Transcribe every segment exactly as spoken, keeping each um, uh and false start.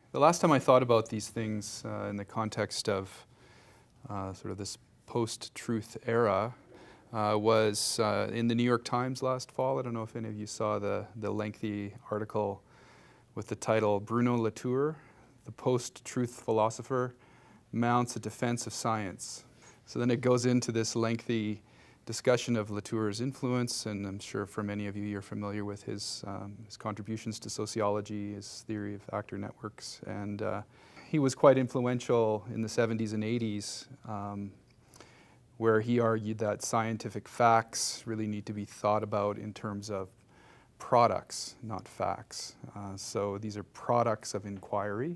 The last time I thought about these things uh, in the context of uh, sort of this post-truth era uh, was uh, in the New York Times last fall. I don't know if any of you saw the, the lengthy article with the title, "Bruno Latour, the Post-Truth Philosopher, Mounts a Defense of Science." So then it goes into this lengthy discussion of Latour's influence, and I'm sure for many of you, you're familiar with his, um, his contributions to sociology, his theory of actor networks, and uh, he was quite influential in the seventies and eighties, um, where he argued that scientific facts really need to be thought about in terms of products, not facts. Uh, so these are products of inquiry,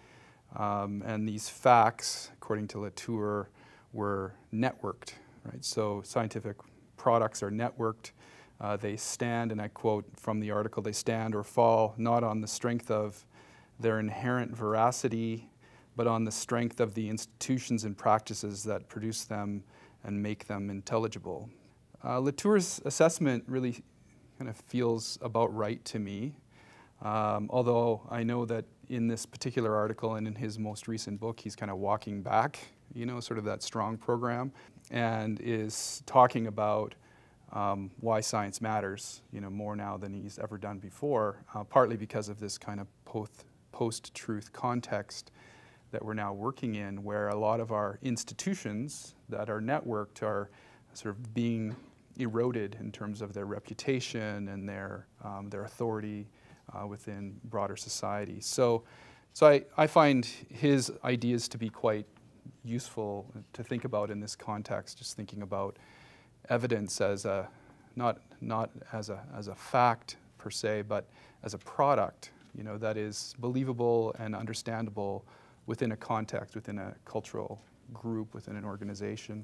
um, and these facts, according to Latour, were networked. Right? So scientific products are networked. Uh, they stand, and I quote from the article, they stand or fall not on the strength of their inherent veracity, but on the strength of the institutions and practices that produce them and make them intelligible. Uh, Latour's assessment really kind of feels about right to me, um, although I know that in this particular article and in his most recent book, he's kind of walking back, you know, sort of that strong program, and is talking about um, why science matters, you know, more now than he's ever done before, uh, partly because of this kind of post, post-truth context that we're now working in, where a lot of our institutions that are networked are sort of being eroded in terms of their reputation and their, um, their authority uh, within broader society. So, so I, I find his ideas to be quite useful to think about in this context, just thinking about evidence as a, not, not as a, as a fact per se, but as a product, you know, that is believable and understandable within a context, within a cultural group, within an organization.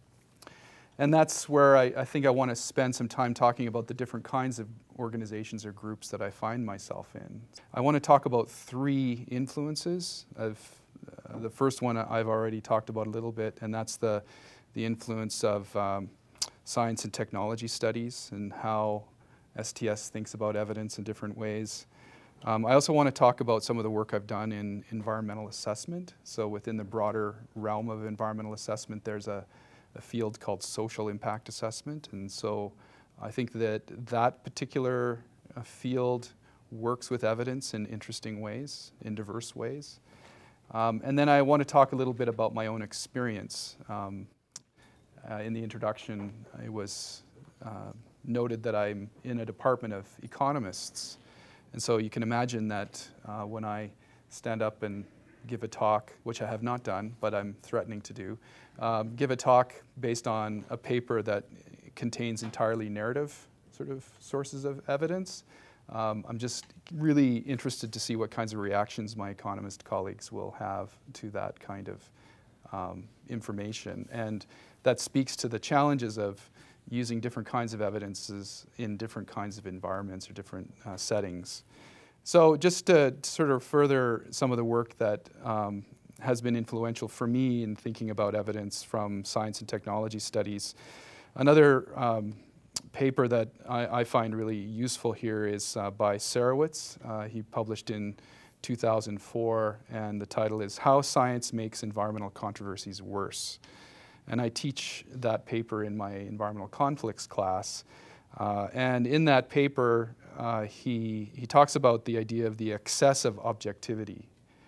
And that's where I, I think I want to spend some time talking about the different kinds of organizations or groups that I find myself in. I want to talk about three influences of Uh, the first one I've already talked about a little bit, and that's the, the influence of um, science and technology studies and how S T S thinks about evidence in different ways. Um, I also want to talk about some of the work I've done in environmental assessment. So within the broader realm of environmental assessment, there's a, a field called social impact assessment. And so I think that that particular uh, field works with evidence in interesting ways, in diverse ways. Um, and then I want to talk a little bit about my own experience. Um, uh, in the introduction, it was uh, noted that I'm in a department of economists. And so you can imagine that uh, when I stand up and give a talk, which I have not done, but I'm threatening to do, um, give a talk based on a paper that contains entirely narrative sort of sources of evidence. Um, I'm just really interested to see what kinds of reactions my economist colleagues will have to that kind of um, information. And that speaks to the challenges of using different kinds of evidences in different kinds of environments or different uh, settings. So just to sort of further some of the work that um, has been influential for me in thinking about evidence from science and technology studies, another um, paper that I, I find really useful here is uh, by Sarowitz. Uh, he published in two thousand four, and the title is "How Science Makes Environmental Controversies Worse." And I teach that paper in my environmental conflicts class. Uh, and in that paper, uh, he, he talks about the idea of the excess of objectivity.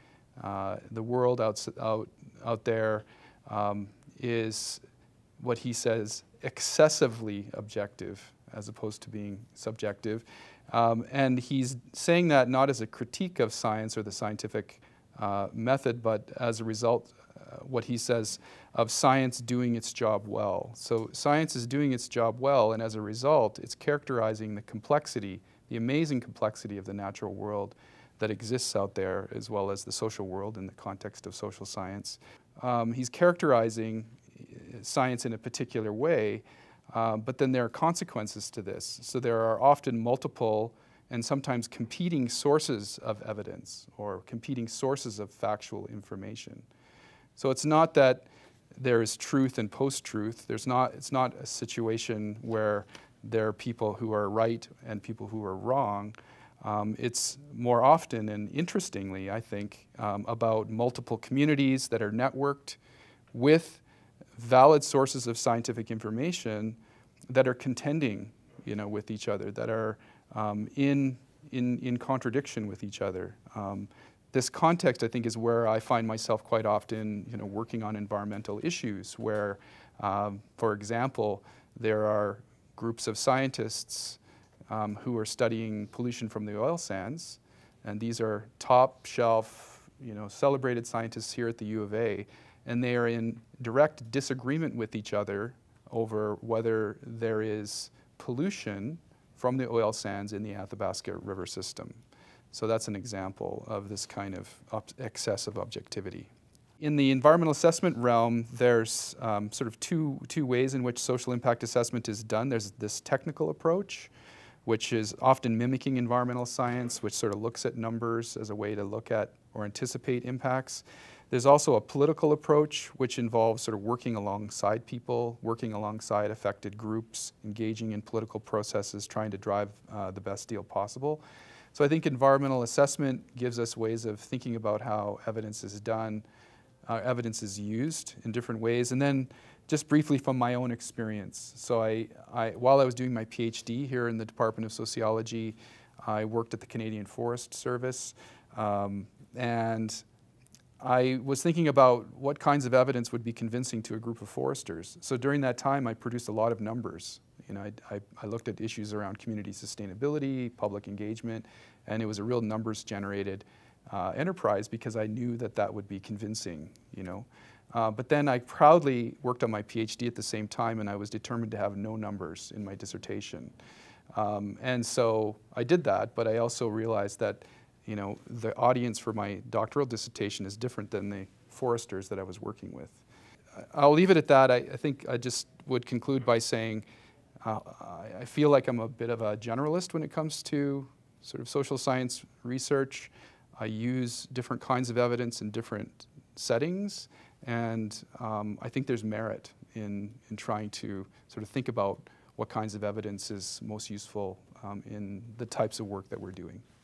Uh, the world out, out, out there um, is what he says excessively objective as opposed to being subjective. Um, and he's saying that not as a critique of science or the scientific uh, method, but as a result, uh, what he says, of science doing its job well. So science is doing its job well, and as a result, it's characterizing the complexity, the amazing complexity of the natural world that exists out there, as well as the social world in the context of social science. Um, he's characterizing science in a particular way, uh, but then there are consequences to this. So there are often multiple and sometimes competing sources of evidence or competing sources of factual information. So it's not that there is truth and post-truth. There's not, it's not a situation where there are people who are right and people who are wrong. Um, it's more often and interestingly, I think, um, about multiple communities that are networked with valid sources of scientific information that are contending, you know, with each other, that are um, in, in, in contradiction with each other. Um, this context, I think, is where I find myself quite often, you know, working on environmental issues where, um, for example, there are groups of scientists um, who are studying pollution from the oil sands, and these are top shelf, you know, celebrated scientists here at the U of A, and they are in direct disagreement with each other over whether there is pollution from the oil sands in the Athabasca River system. So that's an example of this kind of excessive objectivity. In the environmental assessment realm, there's um, sort of two, two ways in which social impact assessment is done. There's this technical approach, which is often mimicking environmental science, which sort of looks at numbers as a way to look at or anticipate impacts. There's also a political approach, which involves sort of working alongside people, working alongside affected groups, engaging in political processes, trying to drive uh, the best deal possible. So I think environmental assessment gives us ways of thinking about how evidence is done, uh, evidence is used in different ways. And then just briefly from my own experience. So I, I, while I was doing my PhD here in the Department of Sociology, I worked at the Canadian Forest Service, um, and I was thinking about what kinds of evidence would be convincing to a group of foresters. So during that time, I produced a lot of numbers. You know, I, I, I looked at issues around community sustainability, public engagement, and it was a real numbers-generated uh, enterprise because I knew that that would be convincing, you know. Uh, but then I proudly worked on my PhD at the same time, and I was determined to have no numbers in my dissertation. Um, and so I did that, but I also realized that, you know, the audience for my doctoral dissertation is different than the foresters that I was working with. I'll leave it at that. I, I think I just would conclude by saying uh, I feel like I'm a bit of a generalist when it comes to sort of social science research. I use different kinds of evidence in different settings, and um, I think there's merit in, in trying to sort of think about what kinds of evidence is most useful um, in the types of work that we're doing.